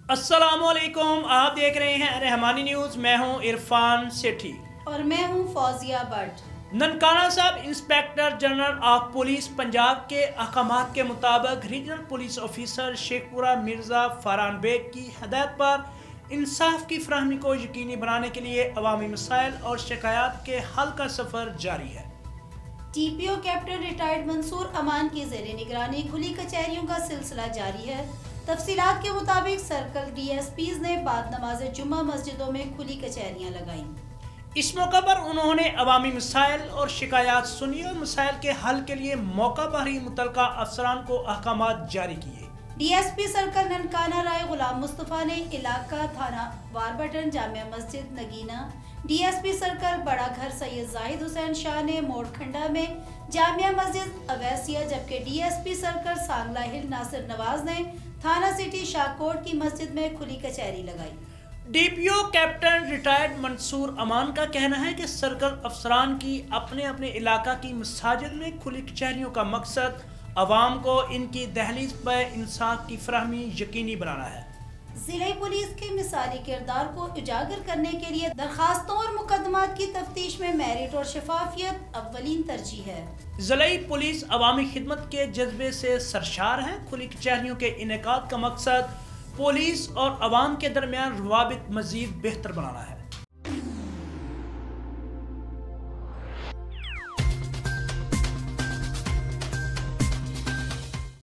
अस्सलामुअलैकुम, आप देख रहे हैं रहमानी न्यूज़। मैं हूं इरफान सेठी और मैं हूं Fauzia Bhatt. Nankana Sahib inspector general of police Punjab के अहकामात के मुताबिक regional police officer Sheikhupura Mirza Farhan Baig की हदायत पर इंसाफ की फराहमी को यकीनी बनाने के लिए अवामी मसाइल और शिकायत के हल का सफ़र जारी है। TPO captain retired Mansoor Aman की ज़ेरे निगरानी खुली कचहरियों का सिलसिला जारी है। तफसीलात के मुताबिक सर्कल DSPs ने बाद नमाज जुम्मा मस्जिदों में खुली कचहरियां लगाईं। इस मौका पर उन्होंने अवामी मसाइल और शिकायत सुनी और मसाइल के हल के लिए मौका पर ही मुतलका अफसरान को अहकामात जारी किए। DSP सर्कल ननकाना राय गुलाम मुस्तफ़ा ने इलाका थाना वारबटन जामिया मस्जिद नगीना, DSP सर्कल बड़ा घर सैयद जाहिद हुसैन शाह ने मोड़खंडा में जामिया मस्जिद अवैसिया, जबकि DSP सर्कल सांगला हिल नासिर नवाज ने थाना सिटी शाहकोट की मस्जिद में खुली कचहरी लगाई। DPO captain retired Mansoor Aman का कहना है कि सर्कल अफसरान की अपने अपने इलाका की मसाजिद में खुली कचहरियों का मकसद अवाम को इनकी दहलीज पर इंसाफ की फराहमी यकीनी बनाना है। जिले पुलिस के मिसाली किरदार को उजागर करने के लिए दरखास्तों और मुकदमात की तफ्तीश में मेरिट और शफाफियत अव्वलीन तरजीह है। जिले पुलिस अवामी खिदमत के जज्बे से सरशार है। खुली कचहरियों के इनेकाद का मकसद पुलिस और अवाम के दरमियान रवाबित मजीद बेहतर बनाना है।